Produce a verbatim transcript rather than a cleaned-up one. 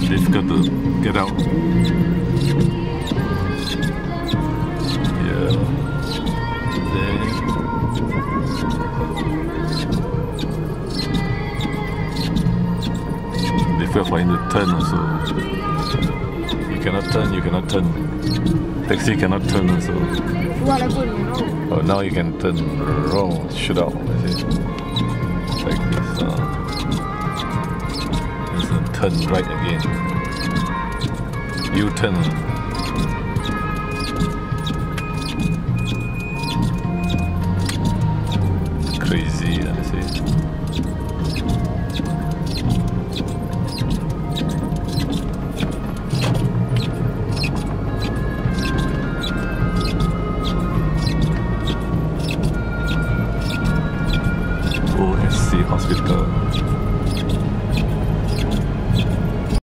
difficult to get out. Yeah. Then difficult for him to turn also. You cannot turn, you cannot turn. Taxi cannot turn also. Oh, now you can turn wrong, shoot out. Like this. Uh, turn right again. U-turn.